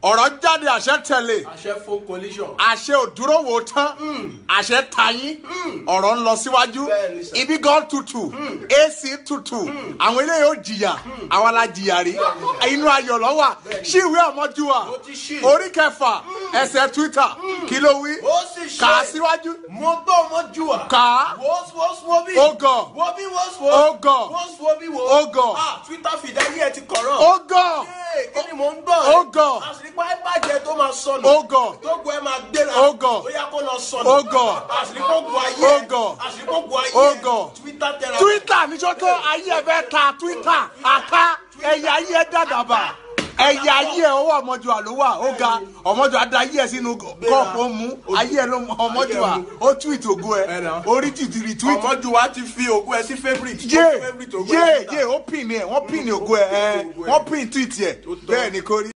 ọ̀rọ̀ jáde àṣẹ tẹ̀lé. àṣẹ fún collision. àṣẹ òdúró wò tán. àṣẹ tayín. ọ̀rọ̀ ń lọ síwájú. ibi gan tutù. AC tutù. àwọn eléyìí ó jìyà. àwa la jìyà rí. inú ayọ̀ ló wà. ṣí ìwé ọmọjúwà. orí kẹfà ẹsẹ̀ Twitter. kí ló wí? ó sì ṣe. kà á síwájú. mo gbọ́ ọmọjúwà. kà á. wo bí. ó gọ̀. wo bí ó gọ̀. wo bí wo. ó gọ̀. Twitter feed ayé ẹ ti kọ̀rọ̀. ó gọ̀. kí ni mò ń gbọ́. ó gọ̀. àṣìrípa ẹ bàjẹ́ tó máa sọnù. ó gọ̀. tó gbọ́ ẹ máa gbéra. ó gọ̀. ó yá kó lọ sọnù. ó gọ̀. àṣìrípa ògùn ayé. ó gọ̀. àṣìrípa ògùn ayé. ó gọ̀. Twitter tẹ̀ra. Twitter ní sọ́tọ́ ayé ẹ fẹ́ ta Twitter àká ẹ̀yà ayé ẹ dàdàbà ẹ̀yà ayé ẹ ọwọ́ ọmọjúwà ló wà ó ga ọmọjúwà da ayé ẹ sínú kọ́ọ̀pù ó mú ayé ẹ ló ọmọjúwà ó tweet ògo ẹ orí tìtìrì tweet. ọmọjúwà ti fi ògo ẹ sí favourite. yé ó pin ẹ wọ́n pin ògo ẹ wọ́n pin tweet ẹ bẹ́ẹ̀ ni kò rí.